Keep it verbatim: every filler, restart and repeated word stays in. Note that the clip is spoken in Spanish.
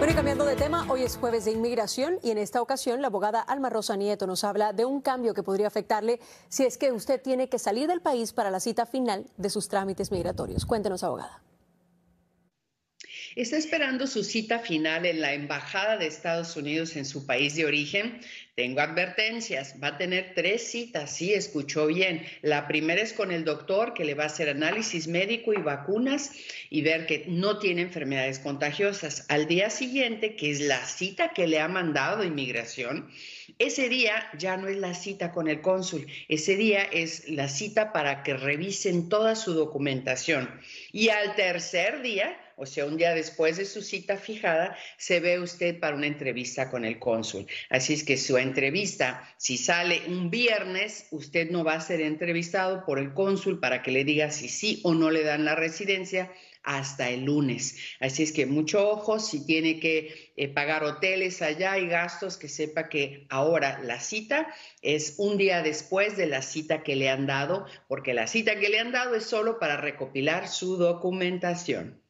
Bueno, y cambiando de tema, hoy es jueves de inmigración y en esta ocasión la abogada Alma Rosa Nieto nos habla de un cambio que podría afectarle si es que usted tiene que salir del país para la cita final de sus trámites migratorios. Cuéntenos, abogada. Está esperando su cita final en la Embajada de Estados Unidos en su país de origen. Tengo advertencias, va a tener tres citas, sí, escuchó bien. La primera es con el doctor que le va a hacer análisis médico y vacunas y ver que no tiene enfermedades contagiosas. Al día siguiente, que es la cita que le ha mandado inmigración, ese día ya no es la cita con el cónsul, ese día es la cita para que revisen toda su documentación. Y al tercer día, o sea, un día después de su cita fijada, se ve usted para una entrevista con el cónsul. Así es que su entrevista, si sale un viernes, usted no va a ser entrevistado por el cónsul para que le diga si sí o no le dan la residencia hasta el lunes. Así es que mucho ojo, si tiene que eh, pagar hoteles allá y gastos, que sepa que ahora la cita es un día después de la cita que le han dado, porque la cita que le han dado es solo para recopilar su documentación.